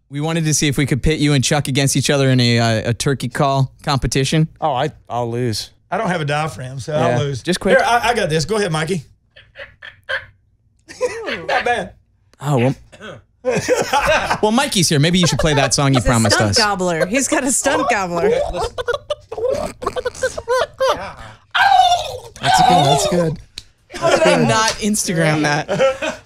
We wanted to see if we could pit you and Chuck against each other in a turkey call competition. Oh, I'll lose. I don't have a diaphragm, so I'll lose. Just quick. Here, I got this. Go ahead, Mikey. Not bad. Oh, well. Well, Mikey's here. Maybe you should play that song you promised us. Stunt gobbler. He's got a stunt gobbler. That's good. How did I not Instagram that?